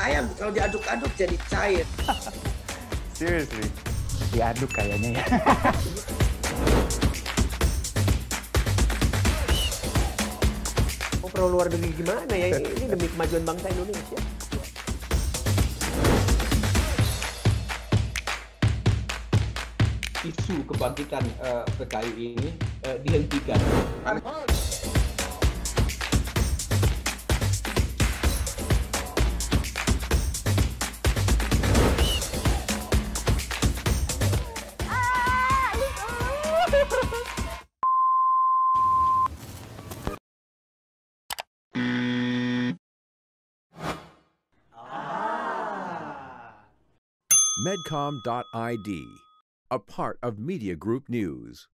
ayam kalau diaduk-aduk jadi cair. Seriously? Diaduk kayaknya ya. Perlu luar negeri gimana ya? Ini demi kemajuan bangsa Indonesia. Isu kebangkitan PKI ini dihentikan. Medcom.id, a part of Media Group News.